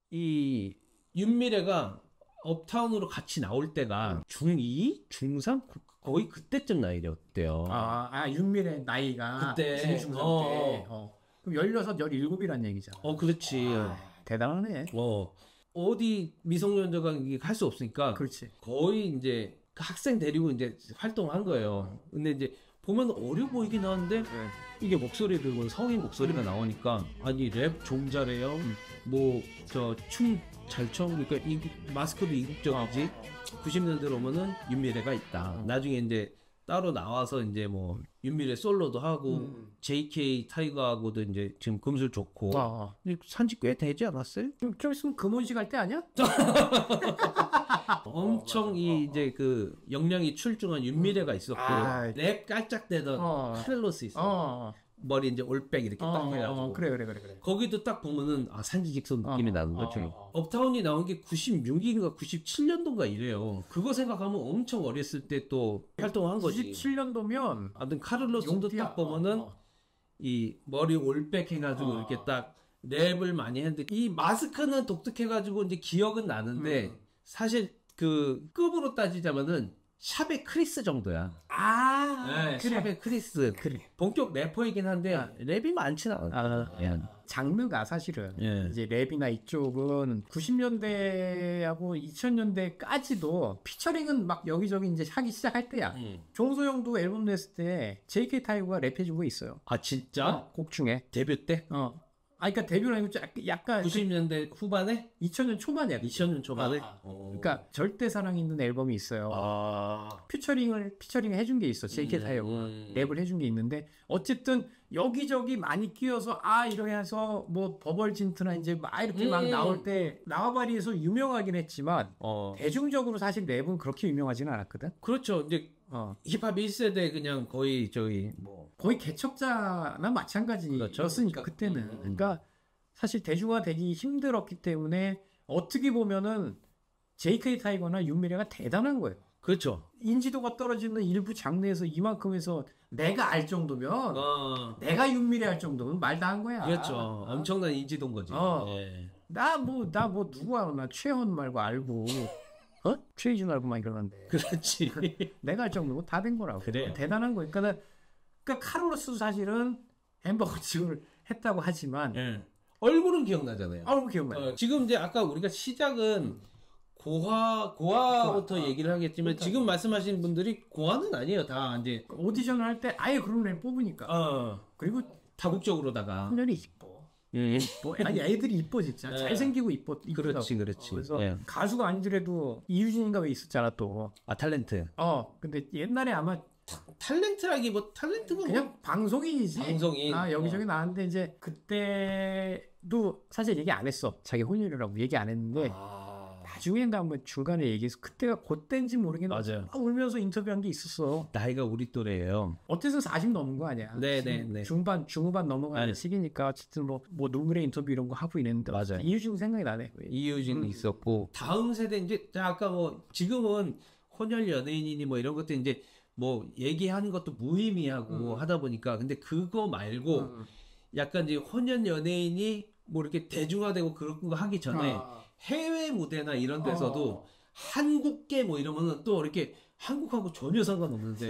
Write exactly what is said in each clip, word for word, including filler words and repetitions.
이 윤미래가 업타운으로 같이 나올 때가 중이? 중삼? 거의 그때쯤 나이였대요. 아, 아 윤미래 나이가 그때. 중삼 어. 때. 어. 그럼 열여섯, 열일곱이란 얘기잖아. 어, 그렇지. 아, 대단하네. 어. 어디 미성년자가 할 수 없으니까. 그렇지. 거의 이제 학생 데리고 이제 활동한 거예요. 근데 이제 보면 어려 보이긴 하는데 네. 이게 목소리 들고 성인 목소리가 나오니까 아니 랩 좀 잘해요. 음. 뭐 저 춤 잘 춰. 그러니까 이 마스크도 이국적이지. 구십 년대로 오면은 윤미래가 있다. 나중에 이제 따로 나와서 이제 뭐 윤미래 솔로도 하고 음. 제이케이 타이거하고도 이제 지금 금술 좋고 아. 산지 꽤 되지 않았어요? 좀, 좀 있으면 금혼식 할 때 아니야? 엄청 이 이제 그 역량이 출중한 윤미래가 있었고 아. 랩 깔짝대던 어. 카를로스 있어. 어. 머리 이제 올백 이렇게 어, 딱 해가지고. 어, 그래, 그래, 그래, 그래. 거기도 딱 보면은 아 산지직선 느낌이 어. 나는 거죠. 어, 어. 업타운이 나온 게 구십육인가 구십칠 년도인가 이래요. 그거 생각하면 엄청 어렸을 때 또 활동한 거지. 구십칠 년도면 아무튼 카를로스도 딱 보면은 어, 어. 이 머리 올백 해가지고 어. 이렇게 딱 랩을 많이 했는데 이 마스크는 독특해가지고 이제 기억은 나는데 음. 사실 그 급으로 따지자면은 샵의 크리스 정도야. 아, 네, 그래. 샵의 크리스. 그래. 본격 래퍼이긴 한데 아. 랩이 많진 않아. 아, 예. 장르가 사실은 예. 이제 랩이나 이쪽은 구십 년대하고 이천 년대까지도 피처링은 막 여기저기 이제 하기 시작할 때야. 음. 종소영도 앨범 냈을 때 제이케이 타이거가 랩해주고 있어요. 아 진짜? 어, 곡 중에. 데뷔 때? 어. 아, 그러니까 데뷔는 아니고 약- 약간 구십 년대 후반에? 이천 년 초반이야. 이천 년 초반에? 아, 어. 그러니까 절대 사랑 있는 앨범이 있어요. 아. 피처링을 피처링 해준 게 있어. 제이케이 음, 타이어가 음. 랩을 해준 게 있는데 어쨌든 여기저기 많이 끼어서 아 이렇게 해서 뭐 버벌진트나 이제 막 이렇게 막 음. 나올 때 나와바리에서 유명하긴 했지만 어. 대중적으로 사실 랩은 그렇게 유명하지는 않았거든. 그렇죠. 이제 어 힙합 일 세대 그냥 거의 저기 뭐 거의 개척자나 마찬가지였으니까 그렇죠. 그때는. 음. 그러니까 사실 대중화 되기 힘들었기 때문에 어떻게 보면은 제이케이 타이거나 윤미래가 대단한 거예요. 그렇죠. 인지도가 떨어지는 일부 장르에서 이만큼 해서 내가 알 정도면 어. 내가 윤미래 할 정도면 말 다 한 거야. 그렇죠. 엄청난 인지도인 거지. 어. 예. 나 뭐 나 뭐 누구 알아? 나 최현 말고 알고 어? 최희준 알고 막 이러는데 그렇지. 내가 할 정도면 다 된 거라고. 그래. 대단한 거. 그러니까 그러니까 카를로스도 사실은 햄버거 집을 했다고 하지만 예. 얼굴은 기억나잖아요. 아우 기억나. 어, 지금 이제 아까 우리가 시작은 고화 고화부터 고화. 얘기를 하겠지만 그렇다. 지금 말씀하시는 분들이 고화는 아니에요. 다 이제 오디션을 할 때 아예 그런 애 뽑으니까. 어 그리고 다국적으로다가 청년이 이뻐. 예. 뭐 아니 애들이 이뻐 진짜. 네. 잘생기고 이뻐. 이쁘다고. 그렇지 그렇지. 그래서 예. 가수가 아니더라도 이유진인가 왜 있었잖아 또. 아 탤런트. 어 근데 옛날에 아마 탤런트라기 뭐 탤런트가 그냥 뭐 방송인이지. 방송인. 아 여기저기 어. 나왔는데 이제 그때도 사실 얘기 안 했어. 자기 혼혈이라고 얘기 안 했는데 아, 나중엔가 한번 중간에 얘기해서 그때가 그때인지 모르겠는데 맞아요. 아, 울면서 인터뷰한 게 있었어. 나이가 우리 또래예요. 어쨌든 사십 넘은 거 아니야. 네, 지금 네, 네. 중반 중후반 넘어가는 네. 시기니까 어쨌든 뭐 뭐 누구의 인터뷰 이런 거 하고 이랬는데 맞아요. 이유진 생각이 나네. 이유진 음. 있었고 다음 세대 이제 자, 아까 뭐 지금은 혼혈 연예인이니 뭐 이런 것도 이제 뭐 얘기하는 것도 무의미하고 음. 하다 보니까 근데 그거 말고 음. 약간 이제 혼혈 연예인이 뭐 이렇게 대중화되고 그런 거 하기 전에 아. 해외 무대나 이런 데서도 어. 한국계 뭐 이러면은 또 이렇게 한국하고 전혀 상관없는데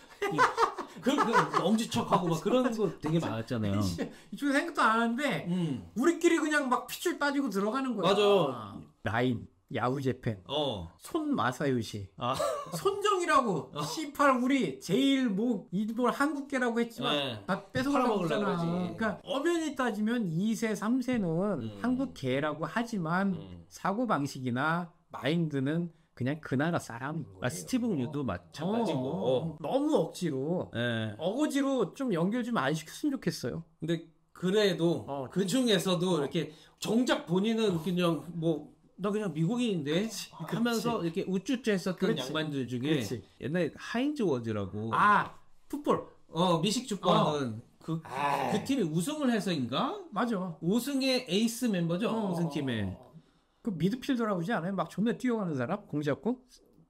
이- 그, 그 엄지척하고 막 그런 거 되게 많았잖아요. 이쪽에 생각도 안 하는데 음. 우리끼리 그냥 막 핏줄 따지고 들어가는 거야. 맞아. 라인, 야후 재팬, 어. 손 마사요시, 아. 손정이라고. 어. 씨팔 우리 제일 뭐 이걸 한국계라고 했지만 네. 다 뺏어가려고 팔아먹으려고 그러잖아. 그러지. 그러니까 엄연히 따지면 이 세, 삼 세는 음. 한국계라고 하지만 음. 사고 방식이나 마인드는 그냥 그 나라 사람인 거예요. 아, 스티븐 유도 마찬가지고. 어, 너무 억지로 예. 어거지로 좀 연결 좀 안 시켰으면 좋겠어요. 근데 그래도 어. 그 중에서도 이렇게 정작 본인은 그냥 뭐 나 그냥 미국인인데 하면서 이렇게 우쭈쭈 했었던 그렇지. 양반들 중에 그렇지. 옛날에 하인즈 워즈라고 아 풋볼 어 미식 축구하는 그, 아. 그 팀이 우승을 해서인가? 맞아. 우승의 에이스 멤버죠 어. 우승팀에. 그 미드필더라고 하지 않아요? 막 존나 뛰어가는 사람 공 잡고.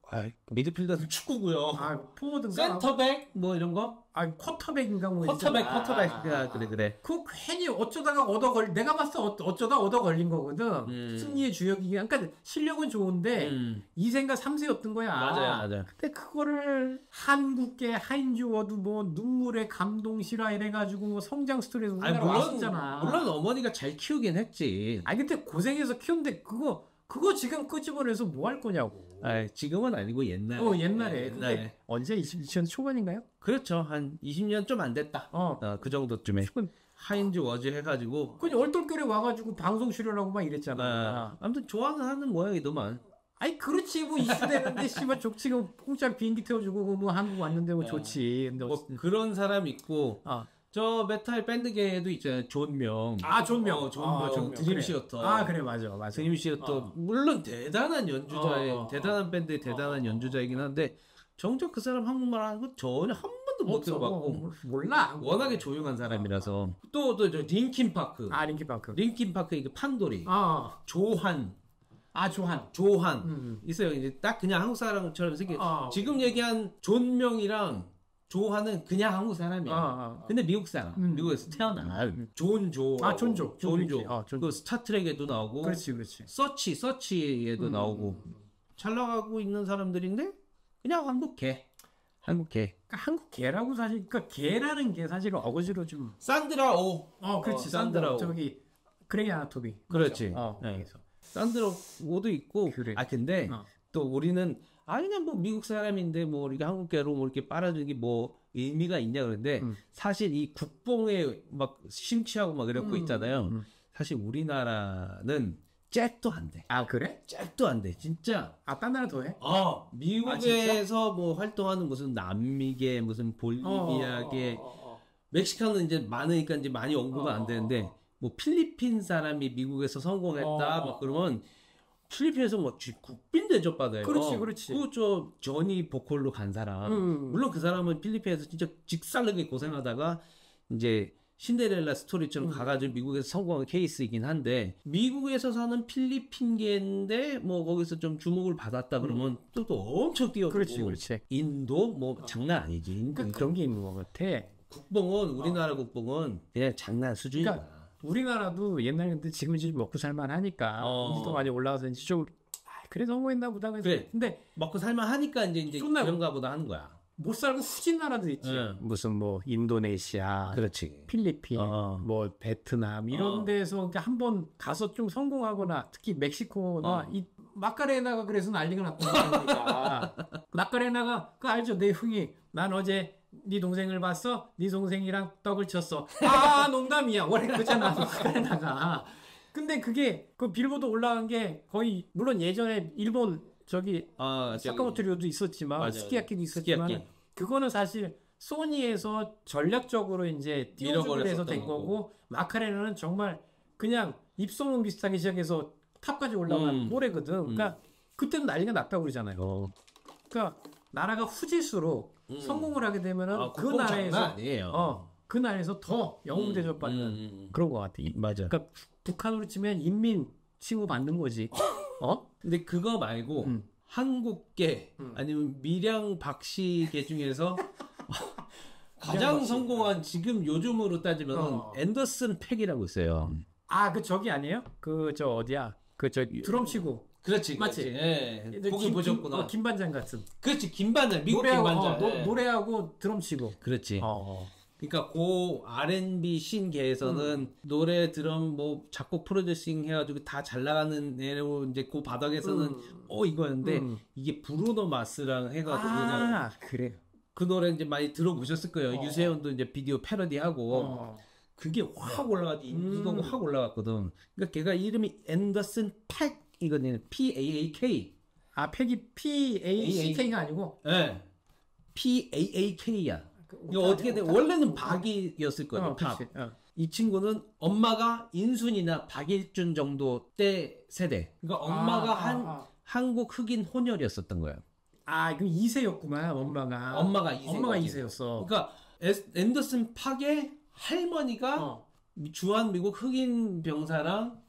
아, 미드필더는 축구고요. 아, 포워드인가? 센터백 뭐 이런 거? 아, 쿼터백인가 뭐 쿼터백, 있잖아. 쿼터백. 아, 아, 그래 그래. 그 괜히 어쩌다가 얻어 걸 내가 봤을 때 어- 어쩌다 얻어 걸린 거거든. 음. 승리의 주역이기. 그러니까 실력은 좋은데 음. 이 세인가 삼 세였던 거야. 맞아요, 맞아요. 근데 그거를 한국계 하인즈 워드 뭐 눈물의 감동 실화 이래가지고 뭐 성장 스토리에서 아니, 우리나라 물론 왔었잖아. 물론 어머니가 잘 키우긴 했지. 아니 근데 고생해서 키운데 그거 그거 지금 끄집어내서 뭐 할 거냐고. 아, 지금은 아니고 옛날에. 어 옛날에. 네, 근데 옛날에. 언제 이천 년 초반인가요? 그렇죠. 한 이십 년 좀 안 됐다. 어. 어, 그 정도쯤에. 지금 하인즈 워즈 해가지고. 그냥 얼떨결에 와가지고 방송 출연하고 막 이랬잖아. 아, 아무튼 좋아는 하는 모양이더만. 아니 그렇지 뭐 이슈되는데 씨발 족치고 공짜로 비행기 태워주고 뭐 한국 왔는데 뭐 아, 좋지. 근데 뭐 어쨌든. 그런 사람 있고. 아. 저 메탈 밴드계에도 있잖아요. 존명. 아 존명. 어, 존명. 아, 존명. 드림 그래. 시어터. 아 그래 맞아 맞아. 드림 시어터. 어. 물론 대단한 연주자의 어, 어, 대단한 밴드의 대단한 어, 어, 연주자이긴 한데 정작 그 사람 한국말 하는 거 전혀 한 번도 못 없어. 들어봤고. 어, 몰라. 워낙에 조용한 사람이라서. 또 또 저 링킨 파크. 아 링킨 파크. 링킨 파크의 그 판도리. 아, 조한. 아 조한. 조한. 음. 있어요. 이제 딱 그냥 한국 사람처럼 생긴. 어. 지금 얘기한 존명이랑 조한은 그냥 한국 사람이야. 아, 아. 근데 미국 사람. 음. 미국에서 태어나. 존조. 아, 존조. 존조. 아, 존조. 그 스타트랙에도 나오고. 그렇지 그렇지. 서치, 서치에도 음. 나오고. 잘 나가고 있는 사람들인데 그냥 한국 개. 한국 개. 그러니까 한국 개라고 사실 그러니까 개라는 게 사실 어거지로 좀. 산드라 오. 어 그렇지 어, 산드라. 산드라. 저기 그레이 아나토비. 그렇지. 어. 네. 산드라 오도 있고. 그래. 아 근데 어. 또 우리는 아 그냥 뭐 미국 사람인데 뭐 우리가 한국계로 뭐 이렇게 빨아주는 게 뭐 의미가 있냐 그런데 음. 사실 이 국뽕에 막 심취하고 막 이러고 음. 있잖아요. 음. 사실 우리나라는 잭도 안 돼. 아 그래? 잭도 안 돼. 진짜. 아 딴 나라 더 해? 어 미국에서 뭐 활동하는 무슨 남미계 무슨 볼리비아계 어, 어, 어, 어. 멕시카는 이제 많으니까 이제 많이 연구가 안 되는데 뭐 필리핀 사람이 미국에서 성공했다 어. 막 그러면 필리핀에서 뭐 쥐- 국빈 대접 받아요. 그렇지, 그렇지. 그저 저니 보컬로 간 사람. 음. 물론 그 사람은 필리핀에서 진짜 직살나게 고생하다가 이제 신데렐라 스토리처럼 음. 가가지고 미국에서 성공한 케이스이긴 한데 미국에서 사는 필리핀계인데 뭐 거기서 좀 주목을 받았다 그러면 또 또 엄청 뛰어. 음. 그렇지, 그렇지. 인도 뭐 장난 아니지. 인도. 그러니까 그런 게 있는 것 같아. 국뽕은 우리나라 국뽕은 그냥 장난 수준이야. 그러니까 우리나라도 옛날에 근데 지금 이제 먹고 살만 하니까 어. 인지도 많이 올라와서 이제 좀 아, 그래 성공했나 보다 그래서 그래. 근데 먹고 살만 하니까 이제 이제 존나 그런가 보다 하는 거야. 못 살고 후진 나라도 있지. 응. 무슨 뭐 인도네시아, 그렇지. 필리핀, 어. 뭐 베트남 이런 어. 데서 그러니까 한번 가서 좀 성공하거나 특히 멕시코나 어. 이 마카레나가 그래서 난리가 났다니까. 마카레나가 그 알죠? 내 흥이 난 어제 네 동생을 봤어. 네 동생이랑 떡을 쳤어. 아 농담이야. 원래 그렇잖아 마카레나가. 근데 그게 그 빌보드 올라간 게 거의 물론 예전에 일본 저기 아, 저기- 사카모토리오도 있었지만 맞아요. 스키야키도 있었지만 스키야키. 그거는 사실 소니에서 전략적으로 이제 띄워주고 해서 된 밀어버렸었던 거고 마카레나는 정말 그냥 입소문 비슷하게 시작해서 탑까지 올라간 음. 노래거든. 그러니까 그때는 난리가 났다고 그러잖아요. 그러니까 나라가 후질수록 음. 성공을 하게 되면은 아, 그 국뽕 장난 나라에서 아니에요. 어, 그 나라에서 더 영웅 대접받는 음, 음, 음. 그런 것 같아. 맞아. 그러니까 북한으로 치면 인민 취급 받는 거지. 어? 근데 그거 말고 음. 한국계 음. 아니면 밀양 박씨계 중에서 가장 박씨. 성공한 지금 요즘으로 따지면 어. 앤더슨 팩이라고 있어요. 아, 그 저기 아니에요? 그 저 어디야? 그 저 드럼 치고 그렇지, 맞지? 그렇지. 예. 근데 보기 김- 보셨구나. 김, 어, 김반장 같은. 그렇지, 김반장, 미국 노래하고 김반장. 어, 노, 예. 노래하고 드럼 치고. 그렇지. 어. 그러니까 고 알앤비 신계에서는 음. 노래 드럼 뭐 작곡 프로듀싱 해가지고 다 잘 나가는 애로 이제 그 바닥에서는 음. 어 이거였는데 음. 이게 브루노 마스랑 해가지고 그냥 아, 그래. 그 노래 이제 많이 들어보셨을 거예요. 어. 유세윤도 이제 비디오 패러디하고 어. 그게 확 올라가지 음. 이거가 확 올라갔거든. 그러니까 걔가 이름이 앤더슨 팩이거든요. P A A K. 아, 팩이 P A C K가 아니고 예. P A A K야. 그 이거 오타- 어떻게 돼? 오타- 원래는 박이었을 거예요. 어, 박. 그렇지. 어. 이 친구는 엄마가 인순이나 박일준 정도 때 세대. 그러니까 엄마가 아, 한 아, 아. 한국 흑인 혼혈이었었던 거예요. 아, 그 이 세였구만, 엄마가. 엄마가 이 세. 엄마가 이 세였어. 그러니까 에스- 앤더슨 팍의 할머니가 어. 주한 미국 흑인 병사랑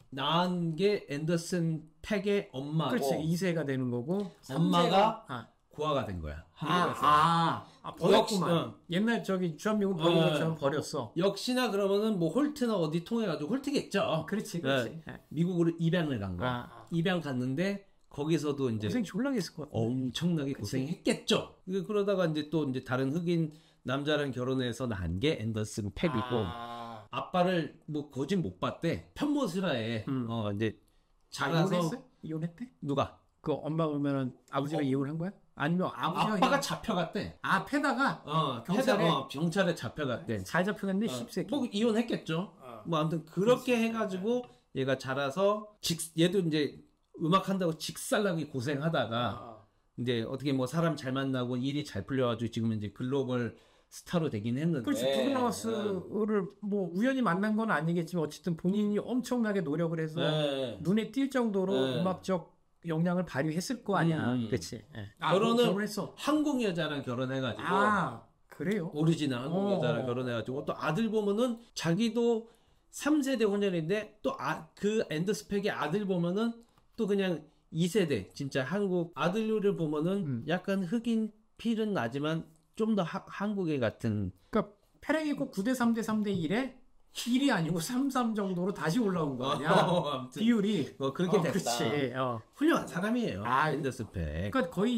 낳은 게 앤더슨 팩의 엄마고 그렇지. 이 세가 되는 거고 엄마가 아, 고아가 된 거야. 아, 한국에서. 아, 아 버렸구만. 역시, 어. 옛날 저기 주한미군 버린 어. 것처럼 버렸어. 역시나 그러면은 뭐 홀트나 어디 통해가지고 홀트겠죠. 그렇지, 그렇지. 예. 미국으로 입양을 간 거야. 아, 입양 갔는데 거기서도 이제 고생 졸라게 했을 것 같아. 엄청나게 그치. 고생했겠죠. 그- 그러다가 이제 또 이제 다른 흑인 남자랑 결혼해서 낳은 게 앤더슨 팩이고 아, 아빠를 뭐 거짓 못 봤대. 편모스라에 음. 어 이제 자, 자라서 이혼했어? 이혼했대? 누가 그 엄마 그러면은 아버지가 어. 이혼한 거야? 아니면 아버지가 아빠가 이혼- 잡혀갔대. 아 패다가 어 경찰에? 경찰에 어, 경찰에 잡혀갔대. 잘 잡혀갔네 어, 십새끼. 뭐 이혼했겠죠. 어. 뭐 아무튼 그렇게 해가지고 얘가 자라서 직 얘도 이제 음악 한다고 직살나게 고생하다가 아, 이제 어떻게 뭐 사람 잘 만나고 일이 잘 풀려가지고 지금 이제 글로벌 스타로 되긴 했는데. 그렇지 어. 브루노마스를 뭐 우연히 만난 건 아니겠지만 어쨌든 본인이 엄청나게 노력을 해서 네. 눈에 띌 정도로 네. 음악적 역량을 발휘했을 거 아니야. 음. 그렇지. 아, 결혼은 결혼했어. 한국 여자랑 결혼해가지고 아 그래요? 오리지널 한국 어. 여자랑 결혼해가지고 또 아들 보면은 자기도 삼 세대 혼혈인데 또 그 앤더스펙의 아들 보면은 또 그냥 이 세대 진짜 한국 아들을 보면은 음. 약간 흑인 필은 나지만 좀 더 한국애 같은. 그러니까 페랭이 꼭 구 대 삼 대 삼 대 일에 일이 아니고 삼 삼 정도로 다시 올라온 거 아니야? 어, 아무튼 비율이. 뭐 그렇게 어, 됐다. 그렇지. 어. 훌륭한 사람이에요. 아, 앤더스펙. 그러니까 거의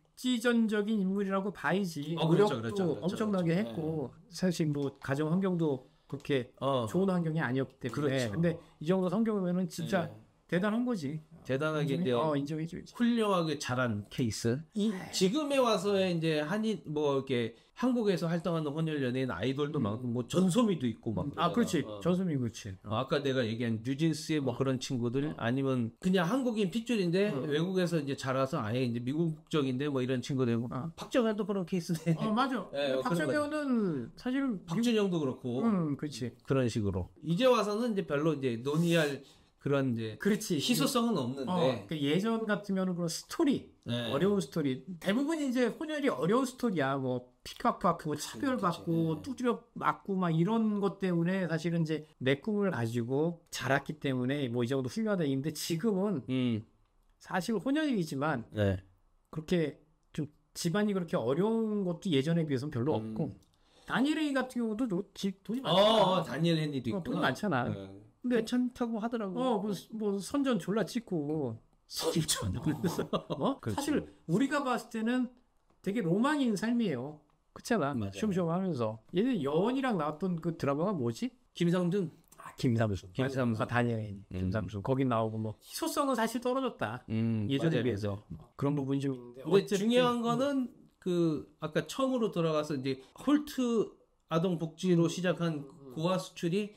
입지전적인 인물이라고 봐야지. 어, 노력도 그렇죠, 그렇죠, 그렇죠, 엄청나게 그렇죠. 했고 사실 뭐 가정 환경도 그렇게 어, 좋은 환경이 아니었기 때문에. 그렇죠. 근데 이 정도 성격이면은 진짜 네. 대단한 거지. 대단하게 이제 어 인정해줘야지. 훌륭하게 자란 케이스. 이 지금에 와서의 이제 한인 뭐 이렇게 한국에서 활동하는 혼혈 연예인 아이돌도 많고 뭐 전소미도 있고 막. 아 그렇지. 어. 전수민 그렇지. 어, 아까 내가 얘기한 뉴진스의 뭐 그런 친구들 아니면 그냥 한국인 핏줄인데 어. 외국에서 이제 자라서 아예 이제 미국 국적인데 뭐 이런 친구들. 어. 박정현도 그런 케이스네. 어 맞아. 예, 어, 박정현은 사실 박준영도 그렇고 음 그렇지. 그런 식으로. 이제 와서는 이제 별로 이제 논의할 그런 이제 그렇지. 희소성은 없는데. 어, 그러니까 예전 같으면은 그런 스토리, 네. 어려운 스토리. 대부분 이제 혼혈이 어려운 스토리야. 뭐 피크박받고 뭐 차별받고 그치. 두드려 맞고 막 이런 것 때문에 사실은 이제 내 꿈을 가지고 자랐기 때문에 뭐 이 정도 훌륭하다 있는데 지금은 음. 사실 혼혈이지만 네. 그렇게 좀 집안이 그렇게 어려운 것도 예전에 비해서는 별로 음. 없고 다니엘이 같은 경우도 도- 집 돈이 어, 많잖아. 어, 다니엘 헨리도 어, 있고. 돈 많잖아. 네. 근데 괜찮다고 하더라고. 어, 뭐, 뭐 선전 졸라 찍고 선전. 어? 그렇지. 사실 우리가 봤을 때는 되게 로망인 삶이에요. 그렇잖아. 맞아요. 쉬엄쉬엄하면서 얘는 여원이랑 나왔던 그 드라마가 뭐지? 김상준. 아, 김삼순. 김삼순. 아, 다니엘 김삼순. 거기 나오고 뭐 희소성은 사실 떨어졌다. 음, 예전에 맞아요. 비해서 그런 부분이 좀 있는데. 근데 어쨌든 중요한 거는 그 아까 처음으로 돌아가서 이제 홀트 아동 복지로 시작한 고아 수출이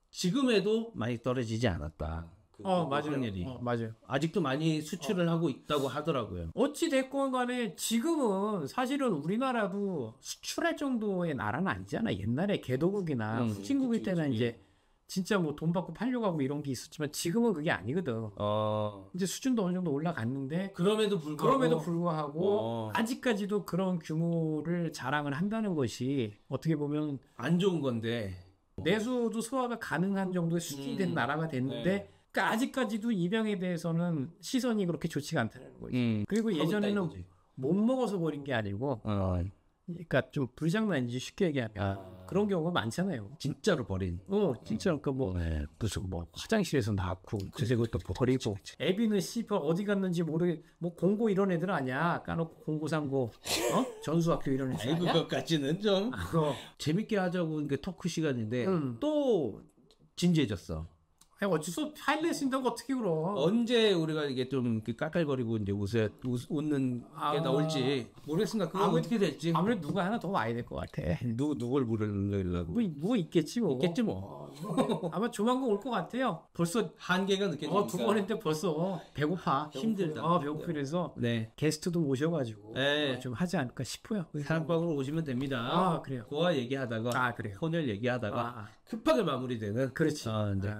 지금에도 많이 떨어지지 않았다. 그 어 맞아요. 확률이. 어, 맞아요. 아직도 많이 수출을 하고 있다고 하더라고요. 어찌 됐건 간에 지금은 사실은 우리나라도 수출할 정도의 나라는 아니잖아. 옛날에 개도국이나 음, 후진국일 그치, 때는 그치. 이제 진짜 뭐 돈 받고 팔려고 하고 이런 게 있었지만 지금은 그게 아니거든. 어. 이제 수준도 어느 정도 올라갔는데 그럼에도 불구하고 그럼에도 불구하고 어. 아직까지도 그런 규모를 자랑을 한다는 것이 어떻게 보면 안 좋은 건데. 내수도 소화가 가능한 정도의 수준이 된 음. 나라가 됐는데 네. 그러니까 아직까지도 입양에 대해서는 시선이 그렇게 좋지가 않다는 거지. 음. 그리고 하고 있다 예전에는 이거지. 못 먹어서 버린 게 아니고 어. 그러니까 좀 불장난이지 쉽게 얘기하면 아. 그런 경우가 많잖아요. 진짜로 버린. 어 진짜 그뭐 네. 무슨 뭐 화장실에서 낳고 그새 그것도 버리고 애비는 씨발 어디 갔는지 모르게 뭐 공고 이런 애들 아니야 까놓고 공고상고 어 전수학교 이런 애들 아이고 아니야? 그것까지는 좀 그거 재밌게 하자고 이게 토크 시간인데 음. 또 진지해졌어. 아니 어쩔 수 없 하이라이트 쓴다고 어떻게 그러 언제 우리가 이게 좀 이렇게 깔깔거리고 이제 웃어 웃, 웃는 아. 게 나올지 모르겠습니다. 그거 아무- 어떻게 될지. 아무래도 누가 하나 더 와야 될 것 같아. 누 누굴 부르려고? 뭐, 뭐 있겠지 뭐. 있겠지 뭐. 어, 아마 조만간 올 것 같아요. 벌써 한계가 느껴지니까. 어, 두 번 했는데 벌써 배고파. 힘들다. 어, 배고프래서 네. 게스트도 모셔가지고 네. 어, 좀 하지 않을까 싶어요. 사랑방으로 오시면 됩니다. 아, 그래요. 고아 얘기하다가 아, 그래요. 혼혈 얘기하다가 아, 아. 급하게 마무리되는. 그렇지. 아, 네. 아,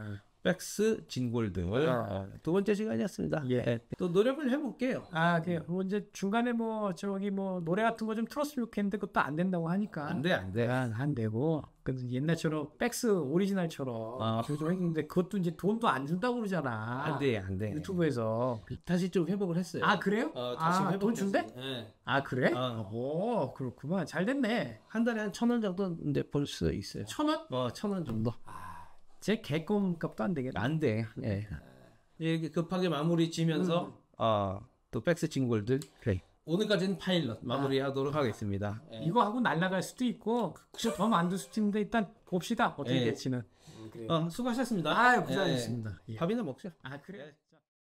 백스 진골드 아. 두 번째 시간이었습니다. 예. 네, 또 노력을 해볼게요. 아, 그 뭐 이제 중간에 뭐 저기 뭐 노래 같은 거 좀 틀었으면 좋겠는데 그것도 안 된다고 하니까. 안 돼, 안 돼. 아, 안 되고. 그래서 옛날처럼 백스 오리지널처럼 아. 좀 했는데 그것도 이제 돈도 안 준다고 그러잖아. 안 돼, 안 돼. 유튜브에서. 다시 좀 회복을 했어요. 아, 그래요? 어, 다시 아, 돈 회복했어요. 준대? 네. 아, 그래? 어. 오, 그렇구만. 잘 됐네. 한 달에 한 천 원 정도 이제 벌 수 있어요. 천 원? 어, 천 원 정도. 제 개껌 값도 안 되겠네. 안 돼. 예. 이렇게 급하게 마무리 지면서 음. 어, 또 백스 진골드 그래. 오늘까지는 파일럿 마무리하도록 하겠습니다. 예. 이거 하고 날아갈 수도 있고 그저 더 만들 수도 있는데 일단 봅시다. 어떻게 예. 될지는. 어, 수고하셨습니다. 아유, 고생하셨습니다. 예. 예. 밥이나 먹자. 아, 그래?